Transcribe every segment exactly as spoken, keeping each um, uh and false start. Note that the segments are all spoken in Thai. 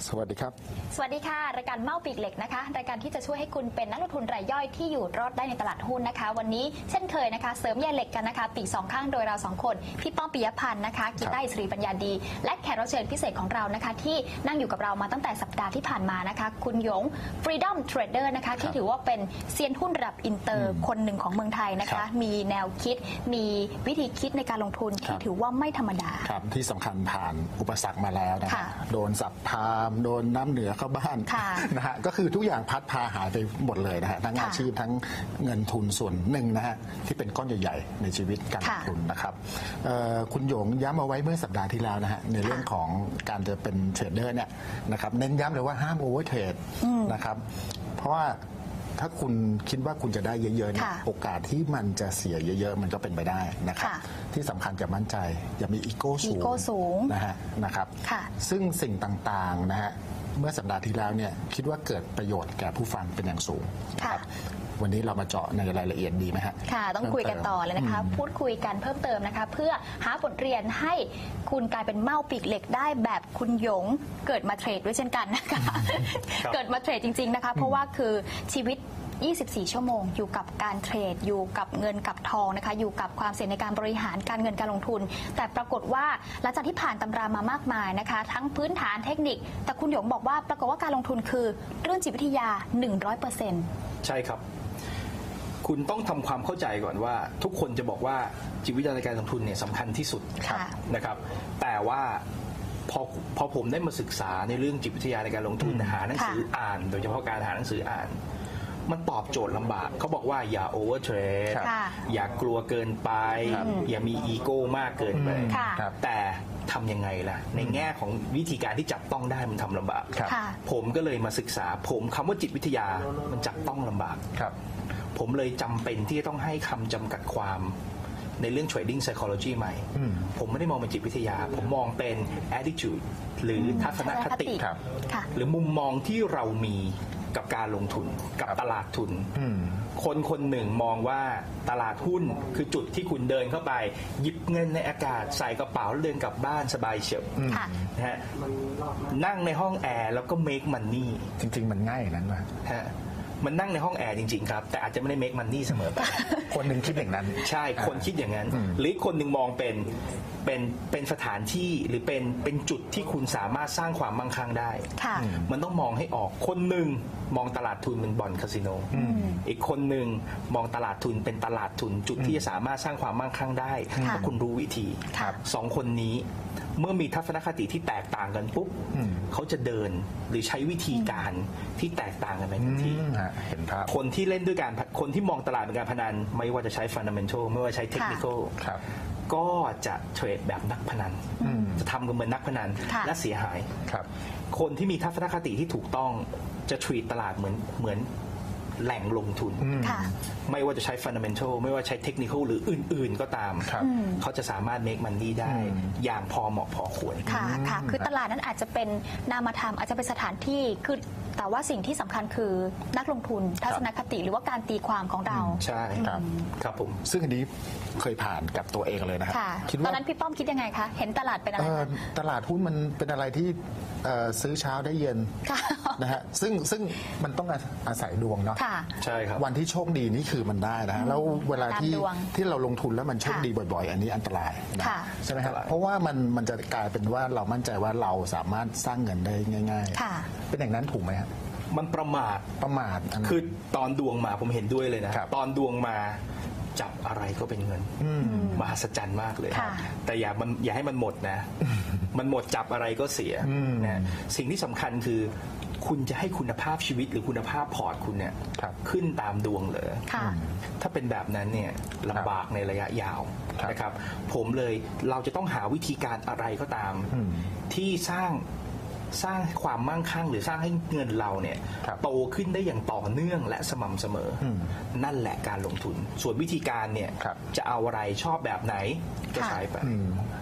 สวัสดีครับสวัสดีค่ะรายการเมาปีกเหล็กนะคะรายการที่จะช่วยให้คุณเป็นนักลงทุนรายย่อยที่อยู่รอดได้ในตลาดหุ้นนะคะวันนี้เช่นเคยนะคะเสริมแย่เหล็กกันนะคะปีกสองข้างโดยเราสองคนพี่ป้อมปิยพันธ์นะคะกีตาร์อิสรีปัญญาดีและแขกรับเชิญพิเศษของเรานะคะที่นั่งอยู่กับเรามาตั้งแต่สัปดาห์ที่ผ่านมานะคะคุณหยง Freedom Trader นะคะที่ถือว่าเป็นเซียนหุ้นระดับอินเตอร์คนหนึ่งของเมืองไทยนะคะมีแนวคิดมีวิธีคิดในการลงทุนที่ถือว่าไม่ธรรมดาครับที่สำคัญผ่านอุปสรรคมาแล้วนะโดนสับพามโดนน้ำเหนือเข้าบ้านนะฮะก็คือทุกอย่างพัดพาหายไปหมดเลยนะฮะทั้งอาชีพทั้งเงินทุนส่วนหนึ่งนะฮะที่เป็นก้อนใหญ่ๆในชีวิตการลงทุนนะครับคุณหยงย้ำเอาไว้เมื่อสัปดาห์ที่แล้วนะฮะในเรื่องของการจะเป็นเทรดเดอร์เนี่ยนะครับเน้นย้ำเลยว่าห้ามโอเวอร์เทรดนะครับเพราะว่าถ้าคุณคิดว่าคุณจะได้เยอะๆเนี่ยโอกาสที่มันจะเสียเยอะๆมันก็เป็นไปได้นะครับที่สำคัญจะมั่นใจอย่ามีอีโก้สูงนะฮะนะครับซึ่งสิ่งต่างๆนะฮะเมื่อสัปดาห์ที่แล้วเนี่ยคิดว่าเกิดประโยชน์แก่ผู้ฟังเป็นอย่างสูงครับวันนี้เรามาเจาะในรายละเอียดดีไหมฮะค่ะต้องคุยกันต่อเลยนะคะพูดคุยกันเพิ่มเติมนะคะเพื่อหาบทเรียนให้คุณกลายเป็นเม่าปีกเหล็กได้แบบคุณหยงเกิดมาเทรดด้วยเช่นกันนะคะเกิดมาเทรดจริงๆนะคะเพราะว่าคือชีวิตยี่สิบสี่ชั่วโมงอยู่กับการเทรดอยู่กับเงินกับทองนะคะอยู่กับความเสี่ยงในการบริหารการเงินการลงทุนแต่ปรากฏว่าหลังจากที่ผ่านตำรามามากมายนะคะทั้งพื้นฐานเทคนิคแต่คุณหยงบอกว่าปรากฏว่าการลงทุนคือเรื่องจิตวิทยา หนึ่งร้อยเปอร์เซ็นต์ใช่ครับคุณต้องทำความเข้าใจก่อนว่าทุกคนจะบอกว่าจิตวิทยาในการลงทุนเนี่ยสำคัญที่สุดนะครับแต่ว่าพอพอผมได้มาศึกษาในเรื่องจิตวิทยาในการลงทุนหาหนังสืออ่านโดยเฉพาะการหาหนังสืออ่านมันตอบโจทย์ลำบากเขาบอกว่าอย่าโอเวอร์เทรดอย่ากลัวเกินไปอย่ามีอีโก้มากเกินไปแต่ทำยังไงล่ะในแง่ของวิธีการที่จับต้องได้มันทำลำบากผมก็เลยมาศึกษาผมคำว่าจิตวิทยามันจับต้องลำบากผมเลยจำเป็นที่จะต้องให้คำจำกัดความในเรื่อง trading psychology ใหม่ผมไม่ได้มองเป็นจิตวิทยาผมมองเป็น attitude หรือทัศนคติหรือมุมมองที่เรามีกับการลงทุนกับตลาดทุนคนคนหนึ่งมองว่าตลาดหุ้นคือจุดที่คุณเดินเข้าไปหยิบเงินในอากาศใส่กระเป๋าแล้วเดินกลับบ้านสบายเฉียบนะฮะนั่งในห้องแอร์แล้วก็ make money จริงๆมันง่ายอย่างนั้นไหมฮะมันนั่งในห้องแอร์จริงๆครับแต่อาจจะไม่ได้ make money เสมอไปคนหนึ่งคิดอย่างนั้นใช่คนคิดอย่างนั้นหรือคนหนึ่งมองเป็นเป็นเป็นสถานที่หรือเป็นเป็นจุดที่คุณสามารถสร้างความมั่งคั่งได้มันต้องมองให้ออกคนหนึ่งมองตลาดทุนเป็นบ่อนคาสิโนอีกคนหนึ่งมองตลาดทุนเป็นตลาดทุนจุดที่จะสามารถสร้างความมั่งคั่งได้ถ้าคุณรู้วิธีสองคนนี้เมื่อมีทัศนคติที่แตกต่างกันปุ๊บเขาจะเดินหรือใช้วิธีการที่แตกต่างกันไปทันทีเห็นครับคนที่เล่นด้วยการคนที่มองตลาดเป็นการพนันไม่ว่าจะใช้ fundamental ไม่ว่าใช้ technical ก็จะเทรดแบบนักพนันจะทำกันเหมือนนักพนันและเสียหายคนที่มีทัศนคติที่ถูกต้องจะเทรดตลาดเหมือนเหมือนแหล่งลงทุนไม่ว่าจะใช้ fundamental ไม่ว่าใช้ technical หรืออื่นๆก็ตามเขาจะสามารถ make money ได้อย่างพอเหมาะพอควรค่ะค่ะคือตลาดนั้นอาจจะเป็นนามธรรมอาจจะเป็นสถานที่คือแต่ว่าสิ่งที่สำคัญคือนักลงทุนทัศนคติหรือว่าการตีความของเราใช่ครับครับผมซึ่งอันนี้เคยผ่านกับตัวเองเลยนะครับตอนนั้นพี่ป้อมคิดยังไงคะเห็นตลาดเป็นอะไรตลาดหุ้นมันเป็นอะไรที่ซื้อเช้าได้เย็นนะฮะซึ่งซึ่งมันต้องอาศัยดวงเนาะใช่ครับวันที่โชคดีนี่คือมันได้นะฮะแล้วเวลาที่ที่เราลงทุนแล้วมันโชคดีบ่อยๆอันนี้อันตรายใช่ไหมครับเพราะว่ามันมันจะกลายเป็นว่าเรามั่นใจว่าเราสามารถสร้างเงินได้ง่ายๆเป็นอย่างนั้นถูกไหมครับมันประมาทประมาทคือตอนดวงมาผมเห็นด้วยเลยนะตอนดวงมาจับอะไรก็เป็นเงินมหัศจรรย์มากเลยแต่อย่ามันอย่าให้มันหมดนะมันหมดจับอะไรก็เสียนะสิ่งที่สำคัญคือคุณจะให้คุณภาพชีวิตหรือคุณภาพพอร์ตคุณเนี่ยขึ้นตามดวงเลยถ้าเป็นแบบนั้นเนี่ยลำบากในระยะยาวนะครับผมเลยเราจะต้องหาวิธีการอะไรก็ตามที่สร้างสร้างความมั่งคั่งหรือสร้างให้เงินเราเนี่ยโตขึ้นได้อย่างต่อเนื่องและสม่ำเสมอนั่นแหละการลงทุนส่วนวิธีการเนี่ยจะเอาอะไรชอบแบบไหนก็ใช้ไป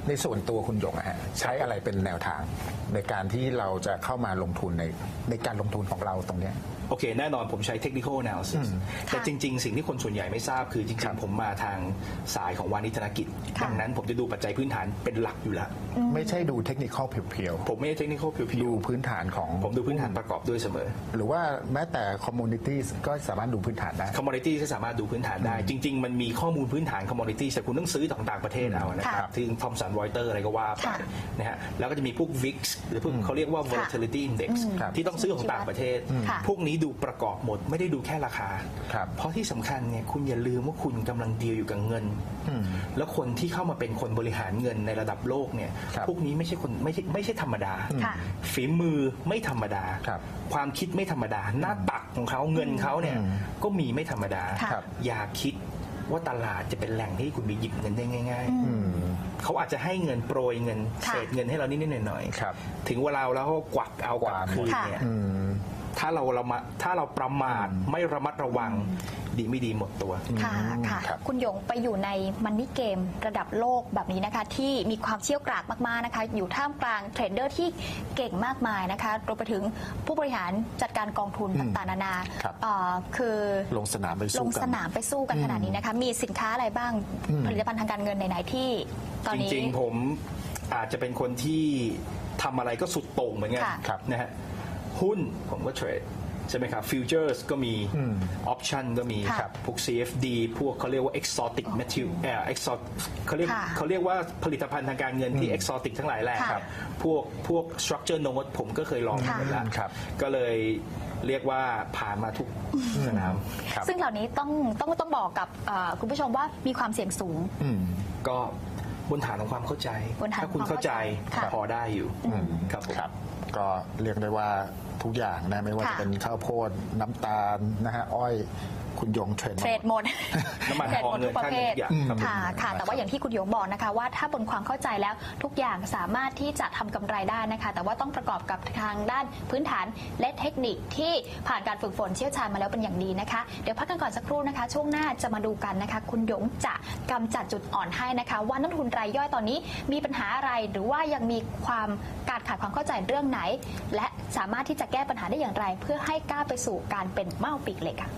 ในส่วนตัวคุณหยงอะฮะใช้อะไรเป็นแนวทางในการที่เราจะเข้ามาลงทุนในในการลงทุนของเราตรงเนี้ยโอเคแน่นอนผมใช้ technical analysis แต่จริงๆสิ่งที่คนส่วนใหญ่ไม่ทราบคือจริงๆผมมาทางสายของวานิชธนกิจดังนั้นผมจะดูปัจจัยพื้นฐานเป็นหลักอยู่แล้วไม่ใช่ดูเทคนิคเพียวๆผมไม่ใช่ technical เพียวๆดูพื้นฐานของผมดูพื้นฐานประกอบด้วยเสมอหรือว่าแม้แต่ commodities ก็สามารถดูพื้นฐานได้ commodities ก็สามารถดูพื้นฐานได้จริงๆมันมีข้อมูลพื้นฐาน commodities แต่คุณต้องซื้อต่างประเทศเอานะครับที่ Thomson Reuters อะไรก็ว่าไปนะฮะแล้วก็จะมีพวก วี ไอ เอ็กซ์ หรือพวกเขาเรียกว่า volatility index ที่ต้องซื้อของต่างประเทศพวกนี้ดูประกอบหมดไม่ได้ดูแค่ราคาเพราะที่สำคัญเนี่ยคุณอย่าลืมว่าคุณกำลังดีลอยู่กับเงินแล้วคนที่เข้ามาเป็นคนบริหารเงินในระดับโลกเนี่ยพวกนี้ไม่ใช่คนไม่ใช่ไม่ใช่ธรรมดาฝีมือไม่ธรรมดาความคิดไม่ธรรมดาหน้าตักของเขาเงินเขาเนี่ยก็มีไม่ธรรมดาอย่าคิดว่าตลาดจะเป็นแหล่งที่คุณไปหยิบเงินได้ง่ายๆเขาอาจจะให้เงินโปรยเงินเศษเงินให้เรานิดๆหน่อยๆถึงเวลาแล้วก็กวักเอากวักคืนเนี่ยถ้าเราเรามาถ้าเราประมาทไม่ระมัดระวังดีไม่ดีหมดตัวค่ะค่ะคุณหยงไปอยู่ในมันนี่เกมระดับโลกแบบนี้นะคะที่มีความเชี่ยวกรากมากๆนะคะอยู่ท่ามกลางเทรดเดอร์ที่เก่งมากมายนะคะรวมไปถึงผู้บริหารจัดการกองทุนต่างๆนานาคือลงสนามไปสู้ลงสนามไปสู้กันขนาดนี้นะคะมีสินค้าอะไรบ้างผลิตภัณฑ์ทางการเงินไหนๆที่ตอนนี้จริงๆผมอาจจะเป็นคนที่ทำอะไรก็สุดโต่งเหมือนกันนะฮะหุ้นผมก็เทรดใช่ไหมครับฟิวเจอร์สก็มีออปชันก็มีพวก ซี เอฟ ดี พวกเขาเรียกว่า exotic material เอ่อ exotic เขาเรียกเขาเรียกว่าผลิตภัณฑ์ทางการเงินที่ exotic ทั้งหลายแหละครับพวกพวก structure note ผมก็เคยลองมาแล้วก็เลยเรียกว่าผ่านมาทุกสนามซึ่งเหล่านี้ต้องต้องต้องบอกกับคุณผู้ชมว่ามีความเสี่ยงสูงก็บนฐานของความเข้าใจถ้าคุณเข้าใจพอได้อยู่ครับผมก็เรียกได้ว่าทุกอย่างนะไม่ว่าจะเป็นข้าวโพดน้ำตาลนะฮะอ้อยคุณหยงเทรดเทรดหมดน้ำมันทองเงินทุกประเภทค่ะค่ะแต่ว่าอย่างที่คุณหยงบอกนะคะว่าถ้าบนความเข้าใจแล้วทุกอย่างสามารถที่จะทำกำไรได้นะคะแต่ว่าต้องประกอบกับทางด้านพื้นฐานและเทคนิคที่ผ่านการฝึกฝนเชี่ยวชาญมาแล้วเป็นอย่างดีนะคะเดี๋ยวพักกันก่อนสักครู่นะคะช่วงหน้าจะมาดูกันนะคะคุณหยงจะกำจัดจุดอ่อนให้นะคะว่านักทุนรายย่อยตอนนี้มีปัญหาอะไรหรือว่ายังมีความการขาดความเข้าใจเรื่องไหนและสามารถที่จะแก้ปัญหาได้อย่างไรเพื่อให้ก้าวไปสู่การเป็นเม่าปีกเหล็กค่ะ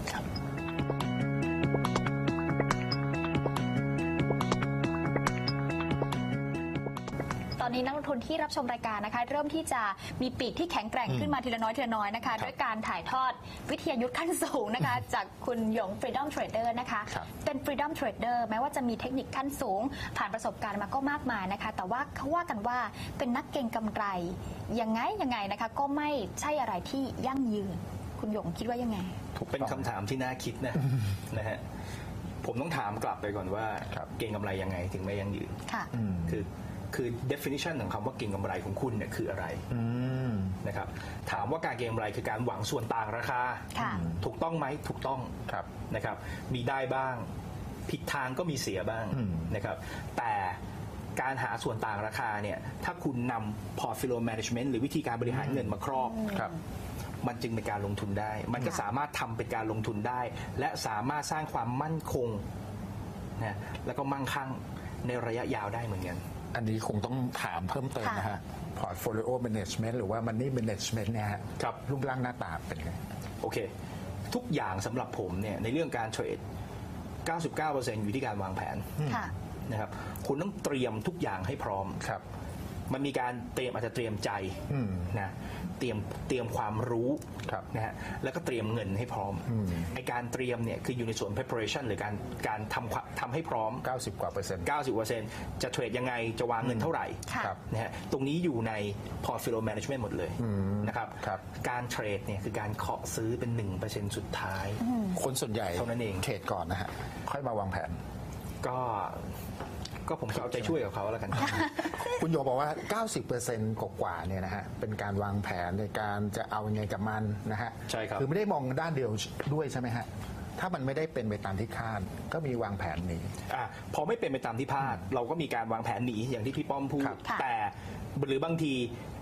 ตอนนี้นักลงทุนที่รับชมรายการนะคะเริ่มที่จะมีปีกที่แข็งแกร่งขึ้นมาทีละน้อยทีละน้อยนะคะด้วยการถ่ายทอดวิทยายุทธ์ขั้นสูงนะคะจากคุณหยง Freedom Trader นะคะเป็น Freedom Trader แม้ว่าจะมีเทคนิคขั้นสูงผ่านประสบการณ์มาก็มากมายนะคะแต่ว่าเขาว่ากันว่าเป็นนักเก็งกำไรยังไงยังไงนะคะก็ไม่ใช่อะไรที่ยั่งยืนคุณหยงคิดว่ายังไงเป็นคำถามที่น่าคิดนะนะฮะผมต้องถามกลับไปก่อนว่าเก็งกำไรยังไงถึงไม่ยั่งยืนคือคือ definition ของคำว่าเก็งกำไรของคุณเนี่ยคืออะไรนะครับถามว่าการเก็งกำไรคือการหวังส่วนต่างราคาถูกต้องไหมถูกต้องนะครับมีได้บ้างผิดทางก็มีเสียบ้างนะครับแต่การหาส่วนต่างราคาเนี่ยถ้าคุณนำ portfolio management หรือวิธีการบริหารเงินมาครอบมันจึงเป็นการลงทุนได้มันก็สามารถทำเป็นการลงทุนได้และสามารถสร้างความมั่นคงนะแล้วก็มั่งคั่งในระยะยาวได้เหมือนกันอันนี้คงต้องถามเพิ่มเติมนะฮะ portfolio management หรือว่า money management เนี่ยฮะรูปร่างหน้าตาเป็นไงโอเคทุกอย่างสำหรับผมเนี่ยในเรื่องการเทรด เก้าสิบเก้าเปอร์เซ็นต์ อยู่ที่การวางแผนนะครับคุณต้องเตรียมทุกอย่างให้พร้อมมันมีการเตรียมอาจจะเตรียมใจนะเตรียมเตรียมความรู้นะฮะแล้วก็เตรียมเงินให้พร้อมไอการเตรียมเนี่ยคืออยู่ในส่วน preparation หรือการการทำทำให้พร้อมเก้าสิบกว่าเปอร์เซ็นต์เก้าสิบเปอร์เซ็นต์จะเทรดยังไงจะวางเงินเท่าไหร่นะฮะตรงนี้อยู่ใน portfolio management หมดเลยนะครับการเทรดเนี่ยคือการเคาะซื้อเป็น หนึ่งเปอร์เซ็นต์ สุดท้ายคนส่วนใหญ่เท่านั้นเองเทรดก่อนนะฮะค่อยมาวางแผนก็ก็ผมจะเอาใจช่วยกับเขาแล้วกันคุณโยบอกว่า เก้าสิบเปอร์เซ็นต์ กว่าๆเนี่ยนะฮะเป็นการวางแผนในการจะเอายังไงกับมันนะฮะใช่ครับคือไม่ได้มองด้านเดียวด้วยใช่ไหมฮะถ้ามันไม่ได้เป็นไปตามที่คาดก็มีวางแผนหนีอ่าพอไม่เป็นไปตามที่คาดเราก็มีการวางแผนหนีอย่างที่พี่ป้อมพูดแต่หรือบางที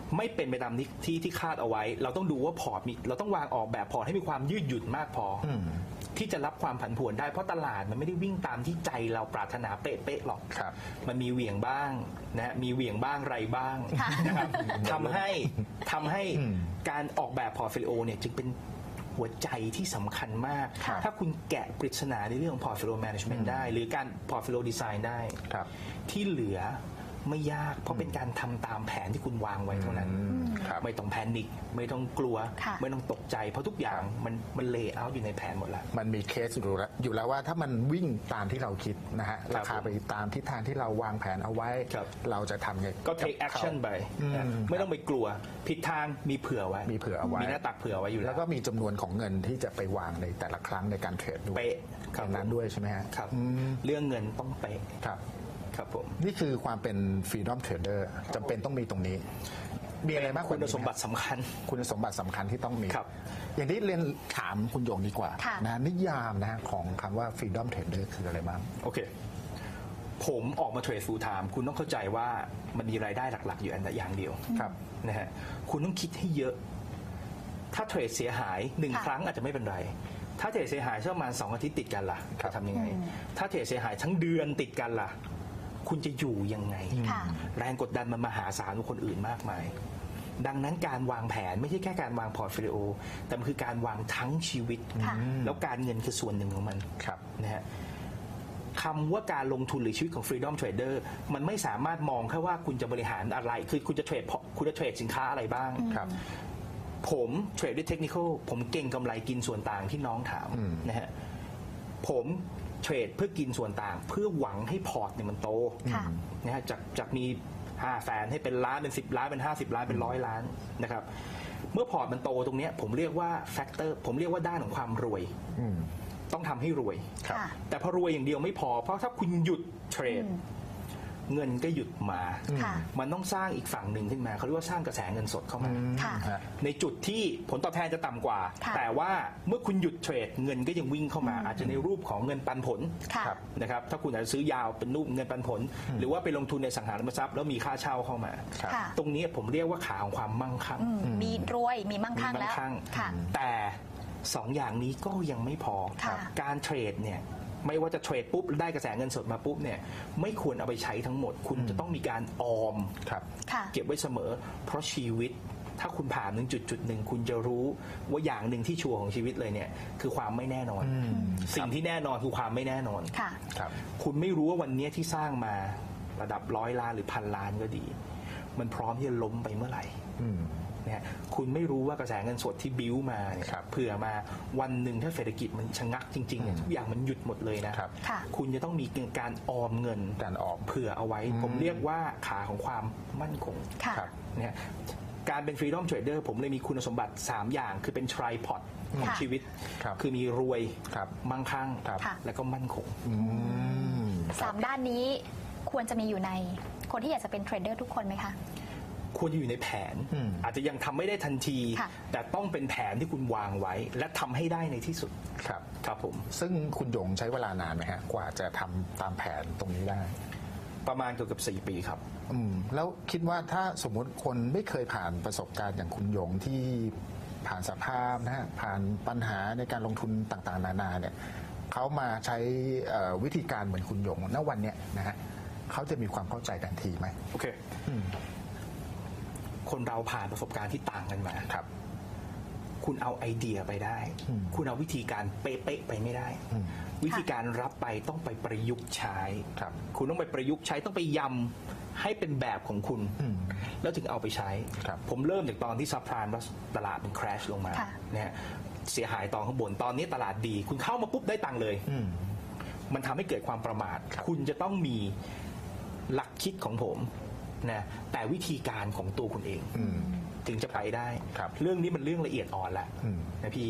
ไม่เป็นไปตามที่ที่คาดเอาไว้เราต้องดูว่าพอร์ตมีเราต้องวางออกแบบพอร์ตให้มีความยืดหยุ่นมากพอที่จะรับความผันผวนได้เพราะตลาดมันไม่ได้วิ่งตามที่ใจเราปรารถนาเป๊ะๆหรอกมันมีเหวี่ยงบ้างนะมีเหวี่ยงบ้างไรบ้างนะครับทำให้ทำให้การออกแบบพอร์ตโฟลิโอเนี่ยจึงเป็นหัวใจที่สำคัญมากถ้าคุณแกะปริศนาในเรื่องของ portfolio management ได้หรือการ portfolio design ได้ที่เหลือไม่ยากเพราะเป็นการทำตามแผนที่คุณวางไว้เท่านั้นไม่ต้องแพนิคไม่ต้องกลัวไม่ต้องตกใจเพราะทุกอย่างมันมันเลเยอร์อยู่ในแผนหมดแล้วมันมีเคสอยู่แล้วอยู่แล้วว่าถ้ามันวิ่งตามที่เราคิดนะฮะราคาไปตามทิศทางที่เราวางแผนเอาไว้เราจะทำไงก็ take action ไปไม่ต้องไปกลัวผิดทางมีเผื่อไว้มีเผื่อเอาไว้มีหน้าตักเผื่อไว้อยู่แล้วแล้วก็มีจำนวนของเงินที่จะไปวางในแต่ละครั้งในการเทรดด้วยเป๊ะนั้นด้วยใช่ไหมฮะครับเรื่องเงินต้องเป๊ะครับครับผมนี่คือความเป็น Freedom Trader จำเป็นต้องมีตรงนี้มีอะไรมากคุณสมบัติสำคัญคุณสมบัติสำคัญที่ต้องมีอย่างที่เรียนถามคุณโยงดีกว่านะนิยามนะของคำว่า Freedom Trader คืออะไรบ้างโอเคผมออกมาเทรด full time คุณต้องเข้าใจว่ามันมีรายได้หลักๆอยู่อันอย่างเดียวครับนะฮะคุณต้องคิดให้เยอะถ้าเทรดเสียหายหนึ่งครั้งอาจจะไม่เป็นไรถ้าเทรดเสียหายประมาณสองอาทิตย์ติดกันล่ะจะทำยังไงถ้าเทรดเสียหายทั้งเดือนติดกันล่ะคุณจะอยู่ยังไงแรงกดดันมันมหาศาลกว่าคนอื่นมากมายดังนั้นการวางแผนไม่ใช่แค่การวางพอร์ตโฟลิโอแต่มันคือการวางทั้งชีวิตแล้วการเงินคือส่วนหนึ่งของมันนะฮะคำว่าการลงทุนหรือชีวิตของ Freedom Trader มันไม่สามารถมองแค่ว่าคุณจะบริหารอะไรคือคุณจะเทรดคุณจะเทรดสินค้าอะไรบ้างผมเทรดด้วยเทคนิคผมเก่งกำไรกินส่วนต่างที่น้องถามนะฮะผมเทรดเพื่อกินส่วนต่างเพื่อหวังให้พอร์ตเนี่ยมันโตนะฮะจากจากมีห้าแสนให้เป็นล้านเป็นสิบล้านเป็นห้าสิบล้านเป็นร้อยล้านนะครับเมื่อพอร์ตมันโตตรงนี้ผมเรียกว่าแฟกเตอร์ผมเรียกว่าด้านของความรวยต้องทำให้รวยแต่พอรวยอย่างเดียวไม่พอเพราะถ้าคุณหยุดเทรดเงินก็หยุดมามันต้องสร้างอีกฝั่งหนึ่งขึ้นมาเขาเรียกว่าสร้างกระแสเงินสดเข้ามาในจุดที่ผลตอบแทนจะต่ำกว่าแต่ว่าเมื่อคุณหยุดเทรดเงินก็ยังวิ่งเข้ามาอาจจะในรูปของเงินปันผลนะครับถ้าคุณอาจจะซื้อยาวเป็นรูปเงินปันผลหรือว่าไปลงทุนในสังหาริมทรัพย์แล้วมีค่าเช่าเข้ามาตรงนี้ผมเรียกว่าขาของความมั่งคั่งมีรวยมีมั่งคั่งแล้วแต่สองอย่างนี้ก็ยังไม่พอการเทรดเนี่ยไม่ว่าจะเทรดปุ๊บได้กระแสเงินสดมาปุ๊บเนี่ยไม่ควรเอาไปใช้ทั้งหมดคุณจะต้องมีการออมเก็บไว้เสมอเพราะชีวิตถ้าคุณผ่านหนึ่งจุดจุดหนึ่งคุณจะรู้ว่าอย่างหนึ่งที่ชัวร์ของชีวิตเลยเนี่ยคือความไม่แน่นอนสิ่งที่แน่นอนคือความไม่แน่นอนคุณไม่รู้ว่าวันนี้ที่สร้างมาระดับร้อยล้านหรือพันล้านก็ดีมันพร้อมที่จะล้มไปเมื่อไหร่เนี่ยคุณไม่รู้ว่ากระแสเงินสดที่บิ้วมาเนี่ยเผื่อมาวันหนึ่งถ้าเศรษฐกิจมันชะงักจริงๆเนี่ยทุกอย่างมันหยุดหมดเลยนะคุณจะต้องมีการออมเงินการออมเผื่อเอาไว้ผมเรียกว่าขาของความมั่นคงเนี่ยการเป็น Freedom Trader ผมเลยมีคุณสมบัติสามอย่างคือเป็น tripod ของชีวิตคือมีรวยมั่งคั่งแล้วก็มั่นคงสามด้านนี้ควรจะมีอยู่ในคนที่อยากจะเป็นเทรดเดอร์ทุกคนไหมคะควรจะอยู่ในแผนอาจจะยังทำไม่ได้ทันทีแต่ต้องเป็นแผนที่คุณวางไว้และทำให้ได้ในที่สุดครับครับผมซึ่งคุณหยงใช้เวลานานไหมฮะกว่าจะทำตามแผนตรงนี้ได้ประมาณเกือบสี่ปีครับอืมแล้วคิดว่าถ้าสมมติคนไม่เคยผ่านประสบการณ์อย่างคุณหยงที่ผ่านสภาพนะฮะผ่านปัญหาในการลงทุนต่างๆนานาเนี่ยเขามาใช้วิธีการเหมือนคุณหยงณวันเนี้ยนะฮะเขาจะมีความเข้าใจทันทีไหมโอเคคนเราผ่านประสบการณ์ที่ต่างกันมาครับคุณเอาไอเดียไปได้คุณเอาวิธีการเป๊ะๆไปไม่ได้วิธีการรับไปต้องไปประยุกต์ใช้ครับคุณต้องไปประยุกต์ใช้ต้องไปยำให้เป็นแบบของคุณแล้วถึงเอาไปใช้ผมเริ่มจากตอนที่ซับไพรม์ตลาดมันคราชลงมาเนี่ยเสียหายตอนข้างบนตอนนี้ตลาดดีคุณเข้ามาปุ๊บได้ตังค์เลยมันทำให้เกิดความประมาทคุณจะต้องมีหลักคิดของผมนะแต่วิธีการของตัวคุณเองถึงจะไปได้เรื่องนี้มันเรื่องละเอียดอ่อนแล้วนะพี่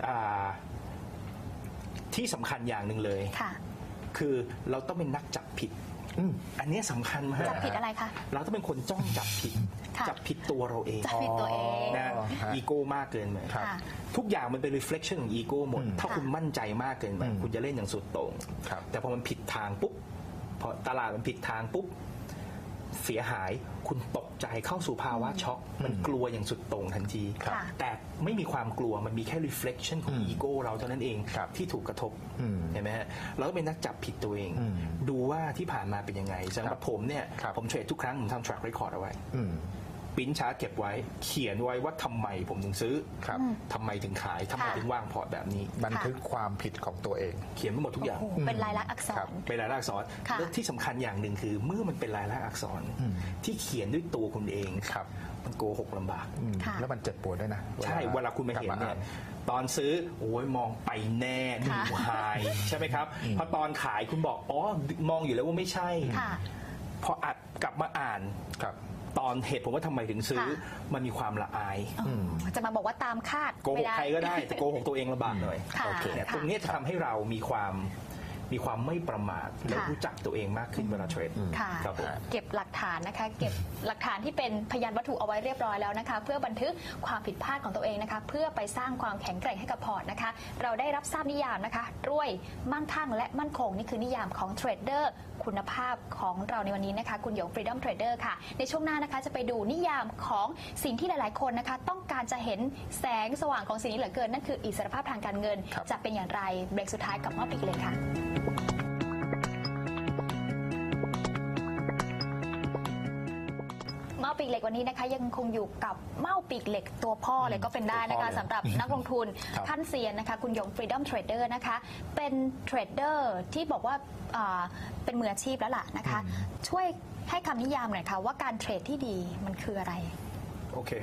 ที่สำคัญอย่างหนึ่งเลยคือเราต้องเป็นนักจับผิดอันนี้สำคัญมากจับผิดอะไรคะเราต้องเป็นคนจ้องจับผิดจับผิดตัวเราเองจับผิดตัวเองนะอีโก้มากเกินไปทุกอย่างมันเป็น reflection ของอีโก้หมดถ้าคุณมั่นใจมากเกินไปคุณจะเล่นอย่างสุดโต่งแต่พอมันผิดทางปุ๊บพอตลาดมันผิดทางปุ๊บเสียหายคุณตกใจเข้าสู่ภาวะช็อกมันกลัวอย่างสุดโต่งทันทีแต่ไม่มีความกลัวมันมีแค่ reflection ของอีโก้เราเท่านั้นเองที่ถูกกระทบเห็นไหมฮะเราก็เป็นนักจับผิดตัวเองดูว่าที่ผ่านมาเป็นยังไงสำหรับผมเนี่ยผมเทรดทุกครั้งผมทำ track record เอาไว้ปิ้นชาร์ตเก็บไว้เขียนไว้ว่าทำไมผมถึงซื้อทำไมถึงขายทำไมถึงวางพอร์ตแบบนี้บันทึกความผิดของตัวเองเขียนไปหมดทุกอย่างเป็นลายลักษณ์อักษรเป็นลายลักษณ์อักษรและที่สำคัญอย่างหนึ่งคือเมื่อมันเป็นลายลักษณ์อักษรที่เขียนด้วยตัวคุณเองมันโกหกลำบากแล้วมันเจ็บปวดด้วยนะใช่เวลาคุณมาเห็นเนี่ยตอนซื้อโอ้ยมองไปแน่ดูไฮใช่ไหมครับพอตอนขายคุณบอกอ๋อมองอยู่แล้วว่าไม่ใช่พออัดกลับมาอ่านตอนเหตุผมว่าทำไมถึงซื้อมันมีความละอายจะมาบอกว่าตามคาดโกหกใครก็ได้แต่โกหกตัวเองลำบากหน่อยตรงนี้จะทำให้เรามีความมีความไม่ประมาทและรู้จักตัวเองมากขึ้นเวลาเทรดครับเก็บหลักฐานนะคะเก็บหลักฐานที่เป็นพยานวัตถุเอาไว้เรียบร้อยแล้วนะคะเพื่อบันทึกความผิดพลาดของตัวเองนะคะเพื่อไปสร้างความแข็งแกร่งให้กับพอร์ตนะคะเราได้รับทราบนิยามนะคะรวยมั่งคั่งและมั่นคงนี่คือนิยามของเทรดเดอร์คุณภาพของเราในวันนี้นะคะคุณหยง Freedom Trader ค่ะในช่วงหน้านะคะจะไปดูนิยามของสิ่งที่หลายๆคนนะคะต้องการจะเห็นแสงสว่างของสิ่งนี้เหลือเกินนั่นคืออิสรภาพทางการเงินจะเป็นอย่างไรเบรกสุดท้ายกับมอบอีกเลยค่ะเมาปีกเหล็กวันนี้นะคะยังคงอยู่กับเมาปีกเหล็กตัวพ่อเลยก็เป็นได้นะคะสำหรับนักลงทุนขั้นเซียนนะคะคุณหยง Freedom Trader นะคะเป็นเทรดเดอร์ที่บอกว่าเป็นมืออาชีพแล้วล่ะนะคะช่วยให้คำนิยามหน่อยค่ะว่าการเทรดที่ดีมันคืออะไรโอเค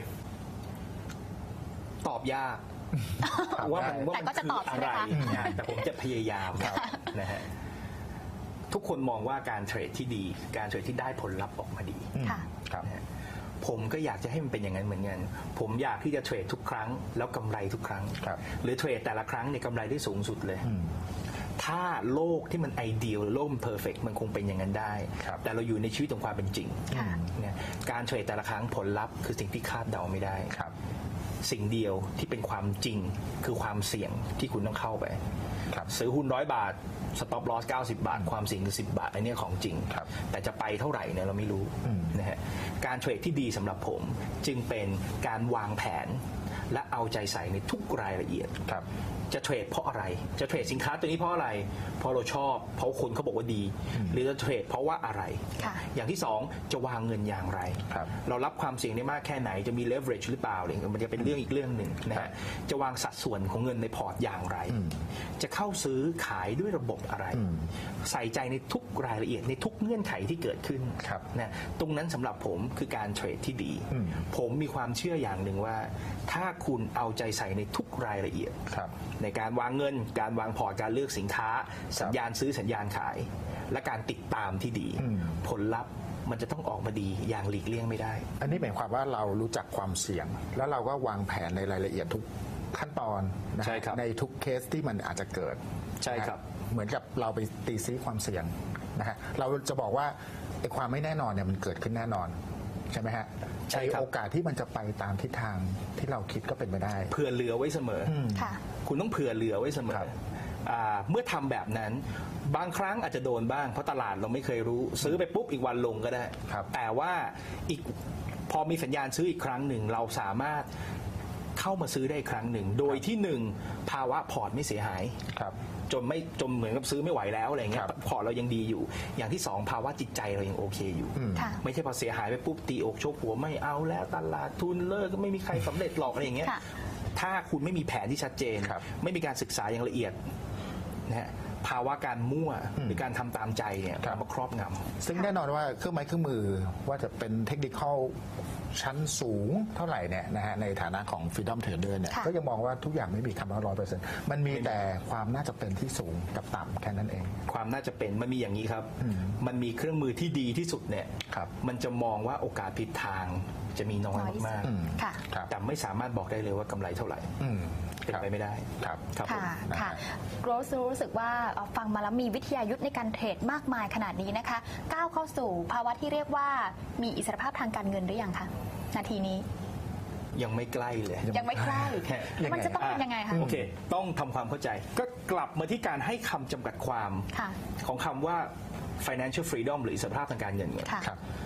ตอบยากว่ามันว่ามันคืออะไรแต่ผมจะพยายามนะฮะทุกคนมองว่าการเทรดที่ดีการเทรดที่ได้ผลลัพธ์ออกมาดีครับผมก็อยากจะให้มันเป็นอย่างนั้นเหมือนกันผมอยากที่จะเทรดทุกครั้งแล้วกำไรทุกครั้งหรือเทรดแต่ละครั้งเนี่ยกำไรได้สูงสุดเลยถ้าโลกที่มันไอเดียลโลกมันเพอร์เฟกต์มันคงเป็นอย่างนั้นได้แต่เราอยู่ในชีวิตของความเป็นจริงเนี่ยการเทรดแต่ละครั้งผลลัพธ์คือสิ่งที่คาดเดาไม่ได้สิ่งเดียวที่เป็นความจริงคือความเสี่ยงที่คุณต้องเข้าไปซื้อหุ้นร้อยบาทสต็อปลอสเก้าสิบบาทความเสี่ยงคือสิบบาทอันนี้ของจริงแต่จะไปเท่าไหร่เนี่ยเราไม่รู้นะฮะการเทรดที่ดีสำหรับผมจึงเป็นการวางแผนและเอาใจใส่ในทุกรายละเอียดจะเทรดเพราะอะไรจะเทรดสินค้าตัวนี้เพราะอะไรเพราะเราชอบเพราะคนเขาบอกว่าดีหรือจะเทรดเพราะว่าอะไรอย่างที่สองจะวางเงินอย่างไรเรารับความเสี่ยงได้มากแค่ไหนจะมี leverage หรือเปล่าอะไรมันจะเป็นเรื่องอีกเรื่องหนึ่งนะฮะจะวางสัดส่วนของเงินในพอร์ตอย่างไรจะเข้าซื้อขายด้วยระบบอะไรใส่ใจในทุกรายละเอียดในทุกเงื่อนไขที่เกิดขึ้นนะตรงนั้นสำหรับผมคือการเทรดที่ดีผมมีความเชื่ออย่างหนึ่งว่าถ้าคุณเอาใจใส่ในทุกรายละเอียดในการวางเงินการวางพอร์ตการเลือกสินค้าสัญญาณซื้อสัญญาณขายและการติดตามที่ดีผลลัพธ์มันจะต้องออกมาดีอย่างหลีกเลี่ยงไม่ได้อันนี้หมายความว่าเรารู้จักความเสี่ยงแล้วเราก็วางแผนในรายละเอียดทุกขั้นตอนนะในทุกเคสที่มันอาจจะเกิดใช่ครับเหมือนกับเราไปตีซีความเสี่ยงนะฮะเราจะบอกว่าไอ้ความไม่แน่นอนเนี่ยมันเกิดขึ้นแน่นอนใช่ไหมฮะใช่โอกาสที่มันจะไปตามทิศทางที่เราคิดก็เป็นไปได้เผื่อเหลือไว้เสมอคุณต้องเผื่อเหลือไว้เสมอเมื่อทำแบบนั้นบางครั้งอาจจะโดนบ้างเพราะตลาดเราไม่เคยรู้ซื้อไปปุ๊บอีกวันลงก็ได้แต่ว่าอีกพอมีสัญญาณซื้ออีกครั้งหนึ่งเราสามารถเข้ามาซื้อได้อีกครั้งหนึ่งโดยที่หนึ่งภาวะพอร์ตไม่เสียหายจนไม่จนเหมือนกับซื้อไม่ไหวแล้วอะไรเงี้ยพอร์ตเรายังดีอยู่อย่างที่สองภาวะจิตใจเรายังโอเคอยู่ไม่ใช่พอเสียหายไปปุ๊บตีอกโชกหัวไม่เอาแล้วตลาดทุนเลิกก็ไม่มีใครสำเร็จหรอกอะไรอย่างเงี้ยถ้าคุณไม่มีแผนที่ชัดเจนไม่มีการศึกษาอย่างละเอียดนะฮะภาวะการมั่วหรือการทำตามใจเนี่ยมาครอบงำซึ่งแน่นอนว่าเครื่องไม้เครื่องมือว่าจะเป็นเทคนิคชั้นสูงเท่าไหร่เนี่ยนะฮะในฐานะของ Freedom Trader เนี่ยก็ยังมองว่าทุกอย่างไม่มีคำว่าร้อยเปอร์เซ็นต์มันมีแต่ความน่าจะเป็นที่สูงกับต่ำแค่นั้นเองความน่าจะเป็นมันมีอย่างนี้ครับมันมีเครื่องมือที่ดีที่สุดเนี่ยมันจะมองว่าโอกาสผิดทางจะมีน้อยมากๆแต่ไม่สามารถบอกได้เลยว่ากำไรเท่าไหร่เป็นไปไม่ได้ครับค่ะค่ะโรสรู้สึกว่าฟังมาแล้วมีวิทยายุทธในการเทรดมากมายขนาดนี้นะคะก้าวเข้าสู่ภาวะที่เรียกว่ามีอิสรภาพทางการเงินหรือยังคะนาทีนี้ยังไม่ใกล้เลยยังไม่ใกล้มันจะต้องเป็นยังไงคะโอเคต้องทำความเข้าใจก็กลับมาที่การให้คำจำกัดความของคำว่า financial freedom หรืออิสรภาพทางการเงิน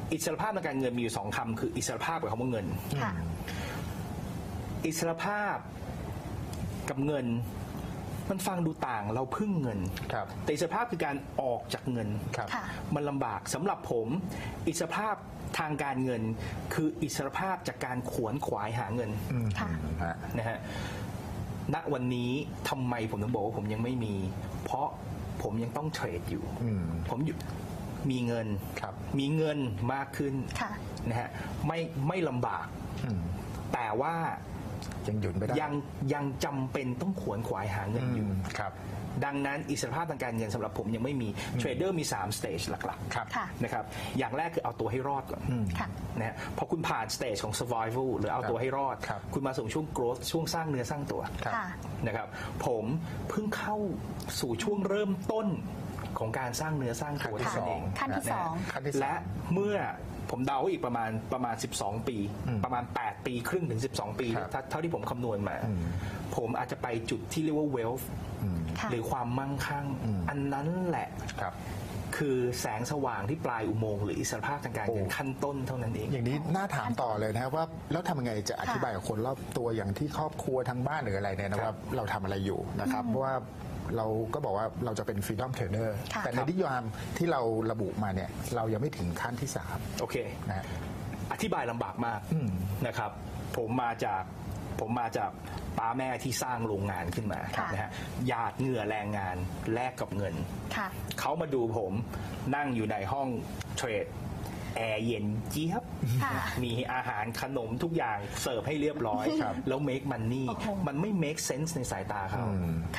อิสรภาพทางการเงินมีอยู่สองคำคืออิสรภาพกับคำว่าเงินอิสรภาพกับเงินมันฟังดูต่างเราพึ่งเงินแต่อิสรภาพคือการออกจากเงินมันลำบากสำหรับผมอิสรภาพทางการเงินคืออิสรภาพจากการขวนขวายหาเงินนะฮะณวันนี้ทำไมผมถึงบอกว่าผมยังไม่มีเพราะผมยังต้องเทรดอยู่ผมอยู่มีเงินมีเงินมากขึ้นนะฮะไม่ไม่ลำบากแต่ว่ายังหยุดไม่ได้ยังยังจำเป็นต้องขวนขวายหาเงินอยู่ครับดังนั้นอิสรภาพทางการเงินสำหรับผมยังไม่มีเทรดเดอร์มีสามสเตจหลักๆนะครับอย่างแรกคือเอาตัวให้รอดก่อนนะฮะพอคุณผ่านสเตจของ survival หรือเอาตัวให้รอดคุณมาสู่ช่วง growth ช่วงสร้างเนื้อสร้างตัวนะครับผมเพิ่งเข้าสู่ช่วงเริ่มต้นของการสร้างเนื้อสร้างตัวนั่นเองขั้นที่สองและเมื่อผมเดาอีกประมาณประมาณสิบสองปีประมาณแปดปีครึ่งถึงสิบสองปีเท่าที่ผมคำนวณมาผมอาจจะไปจุดที่เรียกว่า wealth หรือความมั่งคั่งอันนั้นแหละคือแสงสว่างที่ปลายอุโมงค์หรืออิสรภาพทางการเงินขั้นต้นเท่านั้นเองอย่างนี้น่าถามต่อเลยนะครับว่าแล้วทำยังไงจะอธิบายกับคนรอบตัวอย่างที่ครอบครัวทางบ้านหรืออะไรเนี่ยนะว่าเราทำอะไรอยู่นะครับเพราะว่าเราก็บอกว่าเราจะเป็น freedom trader แต่ในนิยามที่เราระบุมาเนี่ยเรายังไม่ถึงขั้นที่สามโอเคนะอธิบายลำบากมากนะครับผมมาจากผมมาจากป้าแม่ที่สร้างโรงงานขึ้นมานะฮะหยาดเหงื่อแรงงานแลกกับเงินเขามาดูผมนั่งอยู่ในห้องเทรดแอร์เย็นเจี๊ยบมีอาหารขนมทุกอย่างเสิร์ฟให้เรียบร้อยแล้ว make money มันไม่ make sense ในสายตาเขา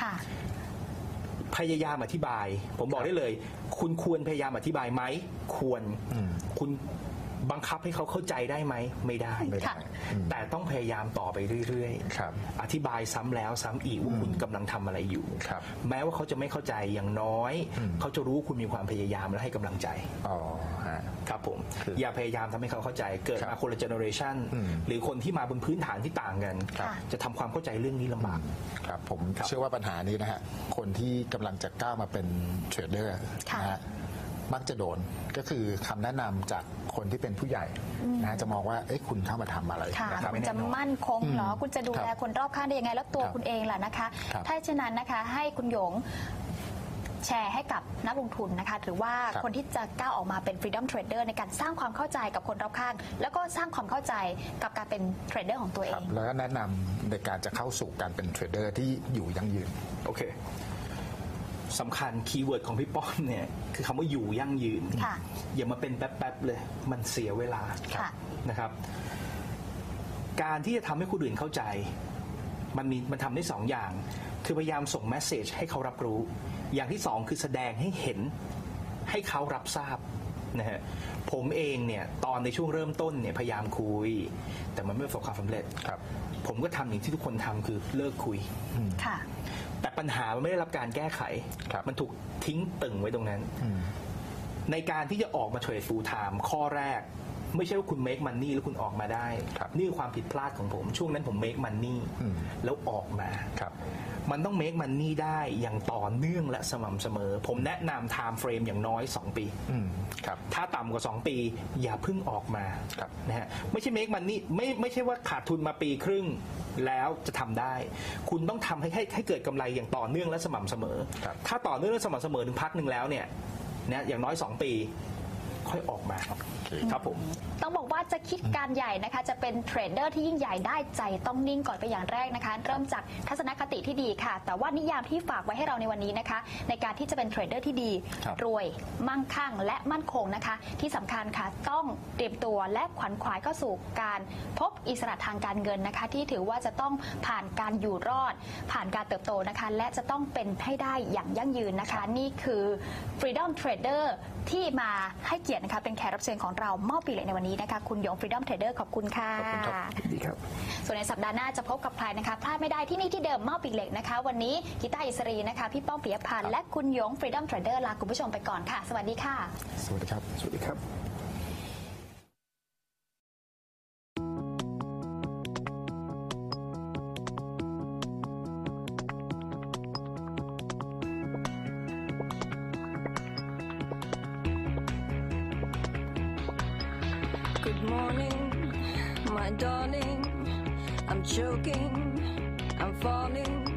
พยายามอธิบายผมบอกได้เลยคุณควรพยายามอธิบายไหมควรคุณบังคับให้เขาเข้าใจได้ไหมไม่ได้แต่ต้องพยายามต่อไปเรื่อยๆอธิบายซ้ำแล้วซ้ำอีกว่าคุณกำลังทำอะไรอยู่แม้ว่าเขาจะไม่เข้าใจอย่างน้อยเขาจะรู้ว่าคุณมีความพยายามและให้กำลังใจครับผมอย่าพยายามทำให้เขาเข้าใจเกิดมาคนละเจเนอเรชันหรือคนที่มาบนพื้นฐานที่ต่างกันจะทำความเข้าใจเรื่องนี้ลำบากครับผมเชื่อว่าปัญหานี้นะฮะคนที่กำลังจะก้าวมาเป็นเทรดเดอร์นะฮะมักจะโดนก็คือคำแนะนำจากคนที่เป็นผู้ใหญ่นะจะมองว่าเอ๊ะคุณเข้ามาทำอะไรนะครับคุณจะมั่นคงเหรอคุณจะดูแลคนรอบข้างได้ยังไงแล้วตัวคุณเองล่ะนะคะถ้าเช่นนั้นนะคะให้คุณหยงแชร์ให้กับนักลงทุนนะคะหรือว่าคนที่จะก้าวออกมาเป็น Freedom Trader ในการสร้างความเข้าใจกับคนรอบข้างแล้วก็สร้างความเข้าใจกับการเป็นเทรดเดอร์ของตัวเองแล้วก็แนะนำในการจะเข้าสู่การเป็นเทรดเดอร์ที่อยู่ยั่งยืนโอเคสำคัญคีย์เวิร์ดของพี่ป้อมเนี่ยคือคำว่าอยู่ยั่งยืนอย่ามาเป็นแป๊บๆเลยมันเสียเวลานะครับการที่จะทำให้คนอื่นเข้าใจมันมีมันทำได้สองอย่างคือพยายามส่งแมสเซจให้เขารับรู้อย่างที่สองคือแสดงให้เห็นให้เขารับทราบนะฮะผมเองเนี่ยตอนในช่วงเริ่มต้นเนี่ยพยายามคุยแต่มันไม่ประสบความสำเร็จผมก็ทำอย่างที่ทุกคนทำคือเลิกคุยแต่ปัญหามันไม่ได้รับการแก้ไขมันถูกทิ้งตึงไว้ตรงนั้นในการที่จะออกมาเทรดฟูลไทม์ข้อแรกไม่ใช่ว่าคุณ make money แล้วคุณออกมาได้นี่คือความผิดพลาดของผมช่วงนั้นผม make money แล้วออกมามันต้อง make money ได้อย่างต่อเนื่องและสม่ำเสมอผมแนะนำ time frame อย่างน้อยสองปีถ้าต่ำกว่าสองปีอย่าเพิ่งออกมานะฮะไม่ใช่ make money ไม่ไม่ใช่ว่าขาดทุนมาปีครึ่งแล้วจะทำได้คุณต้องทำให้ให้ให้เกิดกำไรอย่างต่อเนื่องและสม่ำเสมอถ้าต่อเนื่องและสม่ำเสมอถึงพักหนึ่งแล้วเนี่ยนะอย่างน้อยสองปีค่อยออกมาครับผมต้องบอกว่าจะคิดการใหญ่นะคะจะเป็นเทรดเดอร์ที่ยิ่งใหญ่ได้ใจต้องนิ่งก่อนไปอย่างแรกนะคะเริ่มจากทัศนคติที่ดีค่ะแต่ว่านิยามที่ฝากไว้ให้เราในวันนี้นะคะในการที่จะเป็นเทรดเดอร์ที่ดีรวยมั่งคั่งและมั่นคงนะคะที่สำคัญค่ะต้องเตรียมตัวและขวัญขวายเข้าสู่การพบอิสระทางการเงินนะคะที่ถือว่าจะต้องผ่านการอยู่รอดผ่านการเติบโตนะคะและจะต้องเป็นให้ได้อย่างยั่งยืนนะคะนี่คือ Freedom Trader ที่มาให้เกียรตินะคะเป็นแขกรับเชิญของเรามอบปีเหล็กในวันนี้นะคะคุณหยง Freedom Trader ขอบคุณค่ะขอบคุณครับดีครับส่วนในสัปดาห์หน้าจะพบกับใครนะคะพลาดไม่ได้ที่นี่ที่เดิมมอบปีเหล็กนะคะวันนี้กีตาร์อิสรีนะคะพี่ป้องปิยพันธ์และคุณหยง Freedom Trader ลาคุณผู้ชมไปก่อนค่ะสวัสดีค่ะสวัสดีครับสวัสดีครับ my darling. I'm choking, I'm falling.